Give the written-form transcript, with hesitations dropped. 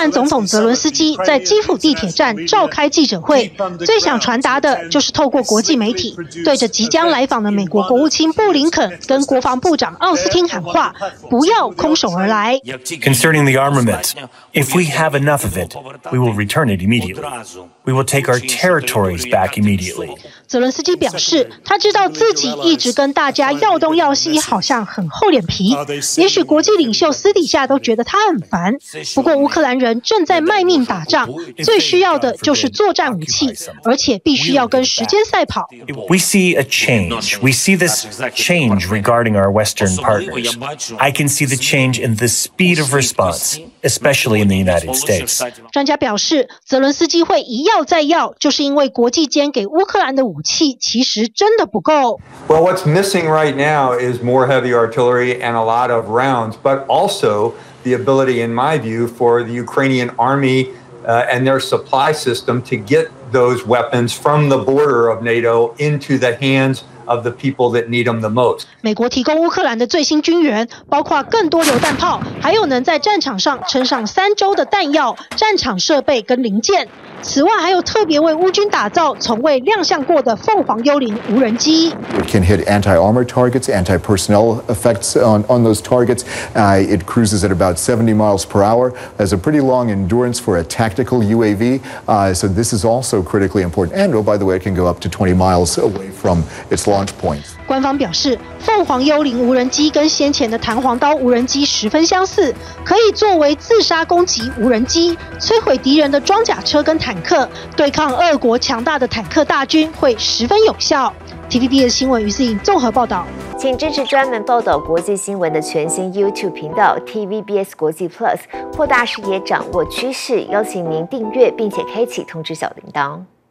兰总统泽伦斯基在基辅地铁站召开记者会，最想传达的就是透过国际媒体，对着即将来访的美国国务卿布林肯跟国防部长奥斯汀喊话，不要空手而来。 Concerning the armament, if we have enough of it, we will return it immediately. We will take our territories back immediately. 泽伦斯基表示，他知道自己一直跟大家要东要西，好像很厚脸皮。也许国际领袖私底下都觉得他很烦。不过乌克兰人正在卖命打仗，最需要的就是作战武器，而且必须要跟时间赛跑。 We see a change. We see this change regarding our Western partners. I can see the change in the speed of response, especially in the United States. 专家表示，泽伦斯基会一要再要，就是因为国际间给乌克兰的武器其实真的不够。 Well, what's missing right now is more heavy artillery and a lot of rounds, but also the ability, in my view, for the Ukrainian army and their supply system to get those weapons from the border of NATO into the hands of the people that need them the most. 美国提供乌克兰的最新军援，包括更多榴弹炮，还有能在战场上撑上3周的弹药、战场设备跟零件。此外，还有特别为乌军打造、从未亮相过的凤凰幽灵无人机。 It can hit anti-armor targets, anti-personnel effects on those targets. It cruises at about 70 miles per hour. Has a pretty long endurance for a tactical UAV. So this is also critically important. And oh, by the way, it can go up to 20 miles away from its launch points. 官方表示，凤凰幽灵无人机跟先前的弹簧刀无人机十分相似，可以作为自杀攻击无人机，摧毁敌人的装甲车跟坦克，对抗俄国强大的坦克大军会十分有效。TVB 的新闻于思颖综合报道。 请支持专门报道国际新闻的全新 YouTube 频道 TVBS 国际 Plus， 扩大视野，掌握趋势。邀请您订阅并且开启通知小铃铛。